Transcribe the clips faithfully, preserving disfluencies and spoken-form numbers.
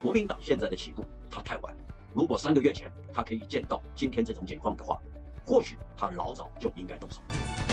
国民党现在的起步，它太晚。如果三个月前他可以见到今天这种情况的话，或许他老早就应该动手。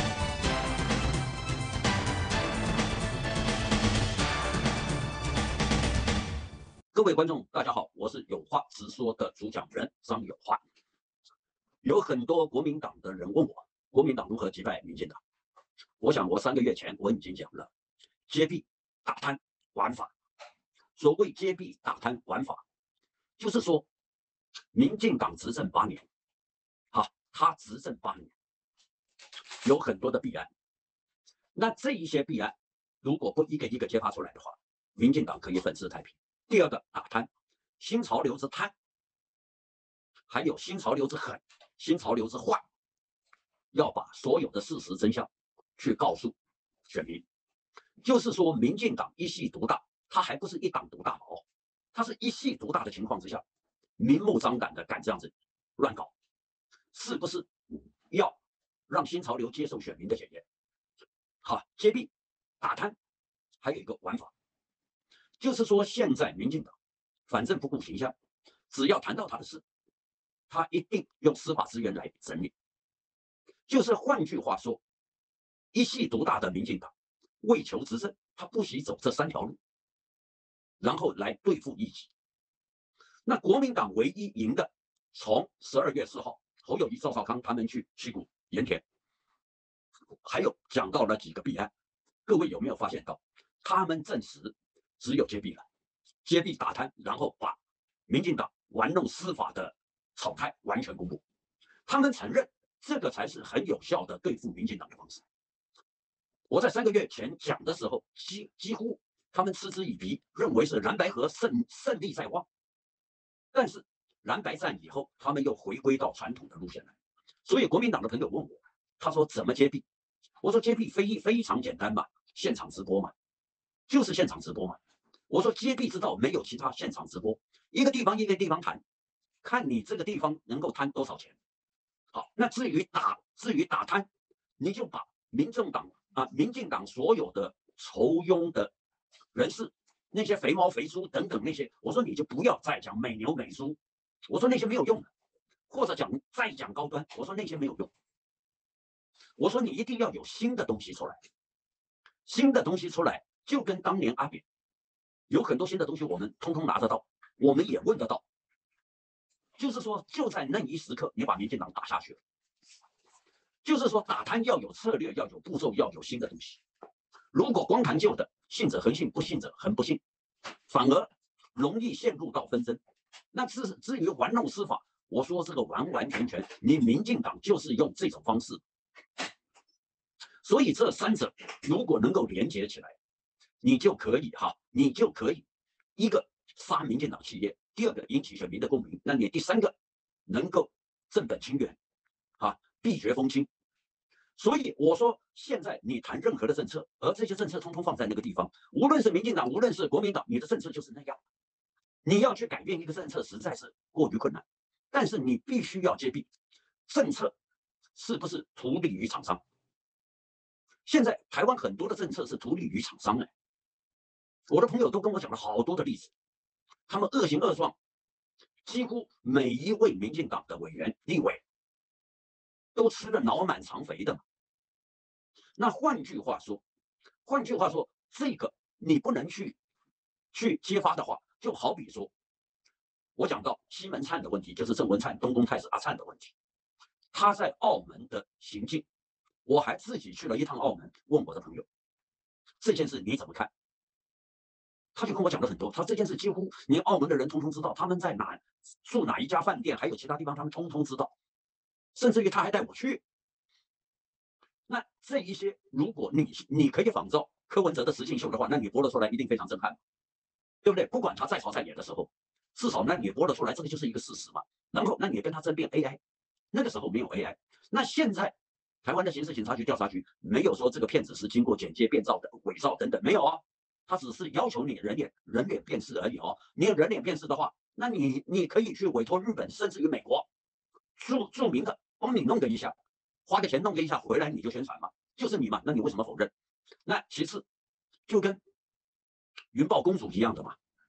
各位观众，大家好，我是有话直说的主讲人张有话。有很多国民党的人问我，国民党如何击败民进党？我想我三个月前我已经讲了，揭弊、打贪、玩法。所谓揭弊、打贪、玩法，就是说，民进党执政八年，哈，他执政八年，有很多的弊案。那这一些弊案，如果不一个一个揭发出来的话，民进党可以粉饰太平。第二个，打贪，新潮流之贪，还有新潮流之狠，新潮流之坏，要把所有的事实真相去告诉选民。就是说，民进党一系独大，他还不是一党独大哦，他是一系独大的情况之下，明目张胆的敢这样子乱搞，是不是要让新潮流接受选民的检验？好，揭弊、打贪，还有一个玩法，就是说现在民进党反正不顾形象，只要谈到他的事，他一定用司法资源来整理。就是换句话说，一系独大的民进党为求执政，他不惜走这三条路，然后来对付异己。那国民党唯一赢的，从十二月四号侯友宜、赵少康他们去七股盐田，还有讲到了几个弊案，各位有没有发现到，他们证实只有揭弊了，揭弊打贪，然后把民进党玩弄司法的草态完全公布。他们承认这个才是很有效的对付民进党的方式。我在三个月前讲的时候，几几乎他们嗤之以鼻，认为是蓝白合胜胜利在望。但是蓝白战以后，他们又回归到传统的路线来。所以国民党的朋友问我，他说怎么揭弊？我说揭弊非非常简单嘛，现场直播嘛，就是现场直播嘛。我说揭弊之道没有其他，现场直播，一个地方一个地方谈，看你这个地方能够贪多少钱。好，那至于打至于打贪，你就把民众党啊、民进党所有的酬庸的人士，那些肥猫肥猪等等那些，我说你就不要再讲美牛美猪，我说那些没有用的，或者讲再讲高端，我说那些没有用。我说你一定要有新的东西出来，新的东西出来，就跟当年阿扁有很多新的东西，我们通通拿得到，我们也问得到。就是说，就在那一时刻，你把民进党打下去了。就是说，打贪要有策略，要有步骤，要有新的东西。如果光谈旧的，信者恒信，不信者恒不信，反而容易陷入到纷争。那至至于玩弄司法，我说这个完完全全，你民进党就是用这种方式。所以这三者如果能够连接起来，你就可以哈，你就可以一个杀民进党企业，第二个引起选民的共鸣，那你第三个能够正本清源，啊，必绝风清。所以我说，现在你谈任何的政策，而这些政策通通放在那个地方，无论是民进党，无论是国民党，你的政策就是那样。你要去改变一个政策，实在是过于困难。但是你必须要揭弊，政策是不是图利于厂商？现在台湾很多的政策是图利于厂商的。我的朋友都跟我讲了好多的例子，他们恶行恶状，几乎每一位民进党的委员、立委都吃了脑满肠肥的嘛。那换句话说，换句话说，这个你不能去去揭发的话，就好比说，我讲到西门灿的问题，就是郑文灿、东宫太子阿灿的问题，他在澳门的行径，我还自己去了一趟澳门，问我的朋友这件事你怎么看？他就跟我讲了很多，他这件事几乎连澳门的人通通知道，他们在哪住哪一家饭店，还有其他地方他们通通知道，甚至于他还带我去。那这一些，如果你你可以仿照柯文哲的实境秀的话，那你播了出来一定非常震撼，对不对？不管他在朝在野的时候，至少那你播了出来，这个就是一个事实嘛。然后，那你跟他争辩 A I， 那个时候没有 A I， 那现在台湾的刑事警察局调查局没有说这个骗子是经过剪接、变造的、伪造等等，没有啊。他只是要求你人脸人脸辨识而已哦。你有人脸辨识的话，那你你可以去委托日本，甚至于美国著著名的帮你弄个一下，花个钱弄个一下，回来你就宣传嘛，就是你嘛。那你为什么否认？那其次就跟云豹公主一样的嘛，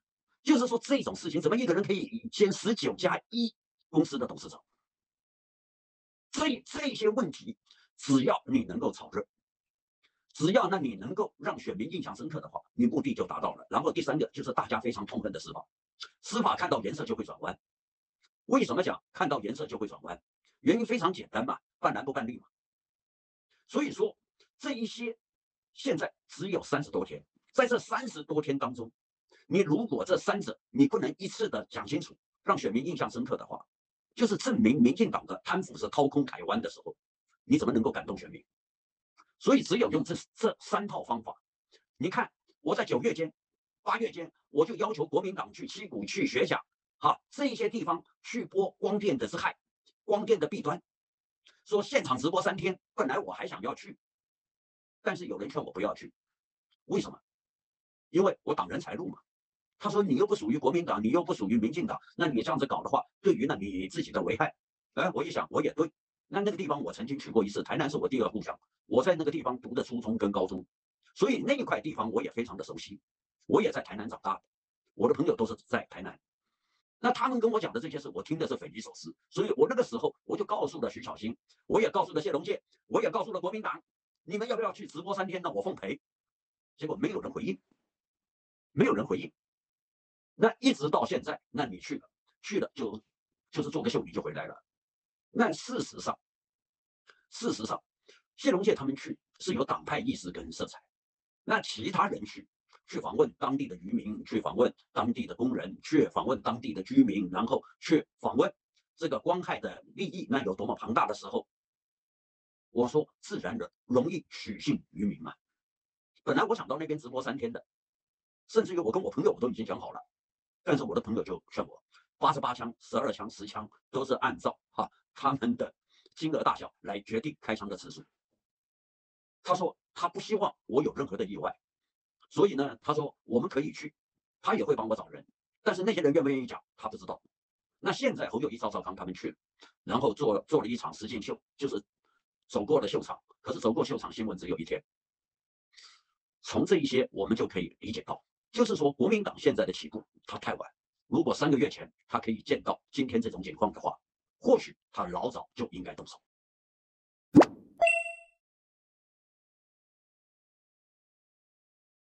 就是说这种事情，怎么一个人可以兼十九加一公司的董事长？这这些问题，只要你能够炒热，只要呢你能够让选民印象深刻的话，你目的就达到了。然后第三个就是大家非常痛恨的司法，司法看到颜色就会转弯。为什么讲看到颜色就会转弯？原因非常简单嘛，办蓝不办绿嘛。所以说这一些现在只有三十多天，在这三十多天当中，你如果这三者你不能一次的讲清楚，让选民印象深刻的话，就是证明民进党的贪腐是掏空台湾的时候，你怎么能够感动选民？所以只有用这这三套方法。你看，我在九月间、八月间，我就要求国民党去七股、去学甲，哈，这一些地方去播光电的之害、光电的弊端，说现场直播三天。本来我还想要去，但是有人劝我不要去，为什么？因为我挡人财路嘛。他说你又不属于国民党，你又不属于民进党，那你这样子搞的话，对于呢你自己的危害。哎，我一想，我也对。那那个地方我曾经去过一次，台南是我第二故乡，我在那个地方读的初中跟高中，所以那一块地方我也非常的熟悉。我也在台南长大的，我的朋友都是在台南。那他们跟我讲的这些事，我听的是匪夷所思。所以我那个时候我就告诉了徐巧芯，我也告诉了谢龙介，我也告诉了国民党，你们要不要去直播三天呢？我奉陪。结果没有人回应，没有人回应。那一直到现在，那你去了，去了就就是做个秀，你就回来了。那事实上，事实上，谢龙介他们去是有党派意识跟色彩，那其他人去去访问当地的渔民，去访问当地的工人，去访问当地的居民，然后去访问这个光害的利益，那有多么庞大的时候，我说自然的容易取信于民嘛。本来我想到那边直播三天的，甚至于我跟我朋友我都已经讲好了。但是我的朋友就劝我，八十八枪、十二枪、十枪都是按照哈他们的金额大小来决定开枪的次数。他说他不希望我有任何的意外，所以呢，他说我们可以去，他也会帮我找人，但是那些人愿不愿意讲，他不知道。那现在侯友宜、赵少康他们去了，然后做做了一场实境秀，就是走过了秀场，可是走过秀场新闻只有一天。从这一些我们就可以理解到。就是说，国民党现在的起步，它太晚。如果三个月前他可以见到今天这种情况的话，或许他老早就应该动手。